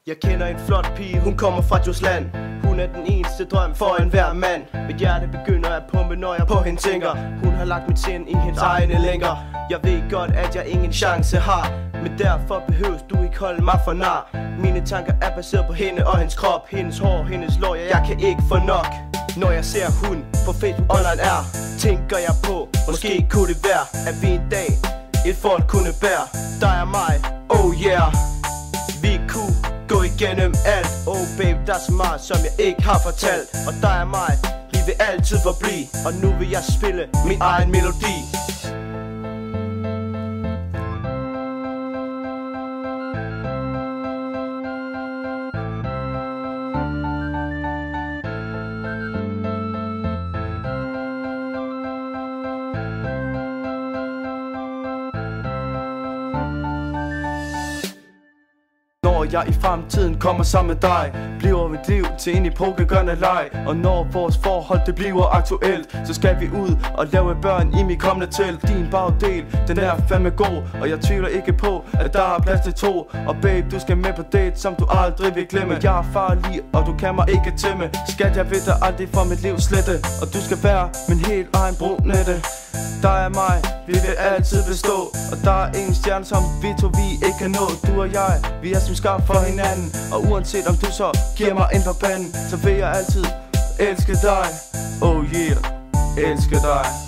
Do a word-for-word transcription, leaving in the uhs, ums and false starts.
Jeg kender en flot pige, hun kommer fra Djursland. Hun er den eneste drøm for enhver mand. Mit hjerte begynder at pumpe, når jeg på hende tænker. Hun har lagt mit sind i hendes egne længer. Jeg ved godt, at jeg ingen chance har, men derfor behøves du ikke holde mig for nar. Mine tanker er baseret på hende og hendes krop, hendes hår, hendes lår, ja, jeg kan ikke få nok. Når jeg ser hun på Facebook online er, tænker jeg på, måske kunne det være, at vi en dag et folk kunne bære. Dig og mig, oh yeah, vi kunne gå igennem alt. Oh babe, der er så meget, som jeg ikke har fortalt. Og dig og mig, vi vil altid forblive. Og nu vil jeg spille min egen melodi. Når jeg i fremtiden kommer sammen med dig, bliver mit liv til en epokegørende leg. Og når vores forhold det bliver aktuelt, så skal vi ud og lave børn i mit kommende telt. Din bagdel, den er fandme god, og jeg tvivler ikke på, at der er plads til to. Og babe, du skal med på date, som du aldrig vil glemme. Jeg er farlig, og du kan mig ikke tæmme. Skat, jeg vil dig aldrig fra mit liv slette, og du skal være min helt egen brunette. Dig og mig, vi vil altid bestå, og der er ingen stjerne, som vi to vi ikke kan nå. Du og jeg, vi er som skabt for hinanden, og uanset om du så giver mig en forband, så vil jeg altid elske dig. Oh yeah, elske dig.